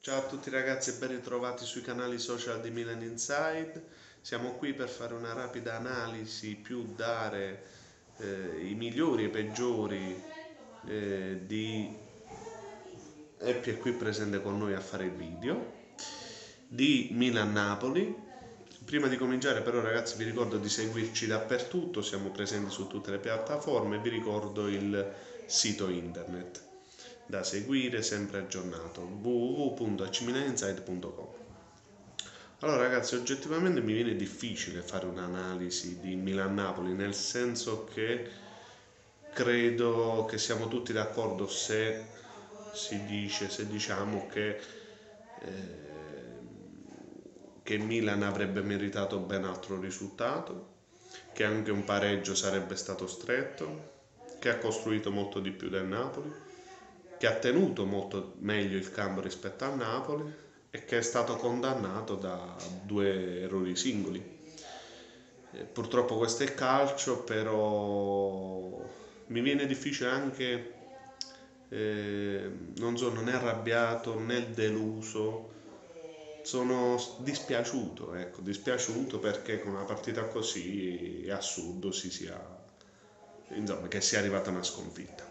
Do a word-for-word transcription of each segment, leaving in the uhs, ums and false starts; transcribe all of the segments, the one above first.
Ciao a tutti ragazzi e ben ritrovati sui canali social di Milan Inside. Siamo qui per fare una rapida analisi, più dare eh, i migliori e i peggiori eh, di Happy è qui presente con noi a fare il video di Milan-Napoli. Prima di cominciare però ragazzi vi ricordo di seguirci dappertutto, siamo presenti su tutte le piattaforme, vi ricordo il sito internet da seguire, sempre aggiornato, w w w punto a c milan inside punto com. Allora ragazzi, oggettivamente mi viene difficile fare un'analisi di Milan-Napoli, nel senso che credo che siamo tutti d'accordo se si dice, se diciamo che, eh, che Milan avrebbe meritato ben altro risultato, che anche un pareggio sarebbe stato stretto, che ha costruito molto di più del Napoli, che ha tenuto molto meglio il campo rispetto al Napoli e che è stato condannato da due errori singoli. Eh, purtroppo questo è calcio, però mi viene difficile anche, eh, non sono né arrabbiato né deluso, sono dispiaciuto, ecco, dispiaciuto perché con una partita così è assurdo si sia, insomma, che sia arrivata una sconfitta.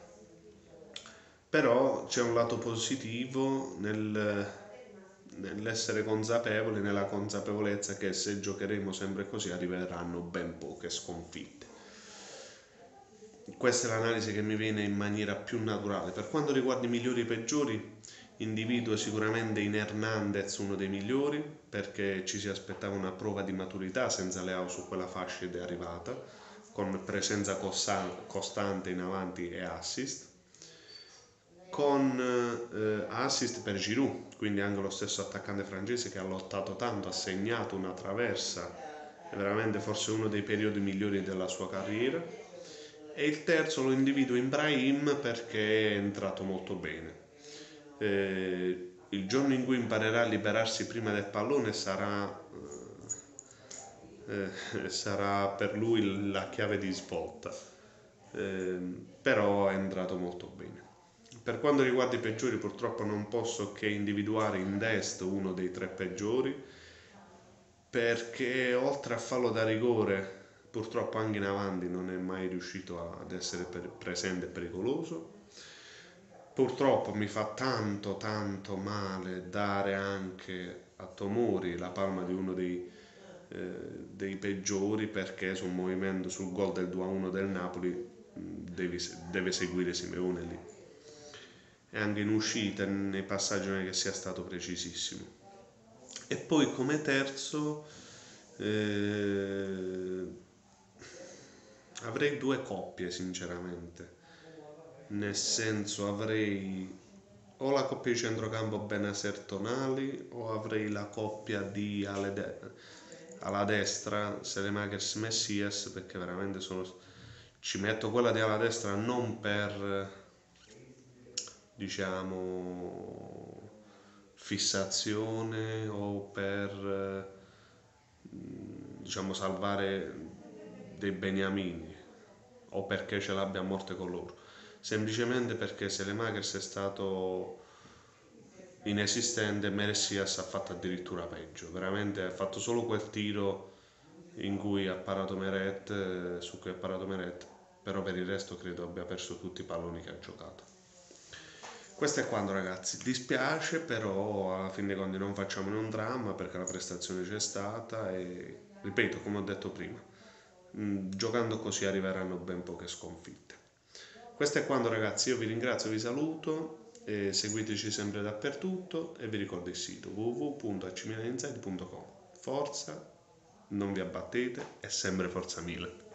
Però c'è un lato positivo nel, nell'essere consapevoli, nella consapevolezza che se giocheremo sempre così arriveranno ben poche sconfitte. Questa è l'analisi che mi viene in maniera più naturale. Per quanto riguarda i migliori e i peggiori, individuo sicuramente in Hernandez uno dei migliori, perché ci si aspettava una prova di maturità senza Leao su quella fascia ed è arrivata, con presenza costante in avanti e assist, con eh, assist per Giroud, quindi anche lo stesso attaccante francese che ha lottato tanto, ha segnato una traversa, è veramente forse uno dei periodi migliori della sua carriera. E il terzo lo individuo in Brahim perché è entrato molto bene. Eh, il giorno in cui imparerà a liberarsi prima del pallone sarà, eh, sarà per lui la chiave di svolta, eh, però è entrato molto bene. Per quanto riguarda i peggiori, purtroppo non posso che individuare in Dest uno dei tre peggiori, perché oltre a fallo da rigore, purtroppo anche in avanti non è mai riuscito ad essere presente e pericoloso. Purtroppo mi fa tanto tanto male dare anche a Tomori la palma di uno dei, eh, dei peggiori, perché sul movimento, sul gol del due a uno del Napoli deve, deve seguire Simeone lì, e anche in uscita, nei passaggi non è che sia stato precisissimo. E poi come terzo eh, avrei due coppie sinceramente, nel senso avrei o la coppia di centrocampo Benaser-Tonali o avrei la coppia di ale de- alla destra Selemakers Messias, perché veramente sono, ci metto quella di alla destra non per diciamo fissazione o per diciamo salvare dei beniamini o perché ce l'abbia a morte con loro, semplicemente perché Selemakers è stato inesistente e Messias ha fatto addirittura peggio, veramente ha fatto solo quel tiro in cui ha parato Meret, su cui ha parato Meret, però per il resto credo abbia perso tutti i palloni che ha giocato. Questo è quanto ragazzi, dispiace, però alla fine dei conti non facciamone un dramma perché la prestazione c'è stata e ripeto come ho detto prima, mh, giocando così arriveranno ben poche sconfitte. Questo è quanto ragazzi, io vi ringrazio, vi saluto, e seguiteci sempre dappertutto e vi ricordo il sito w w w punto a c milan inside punto com. Forza, non vi abbattete e sempre forza Milan.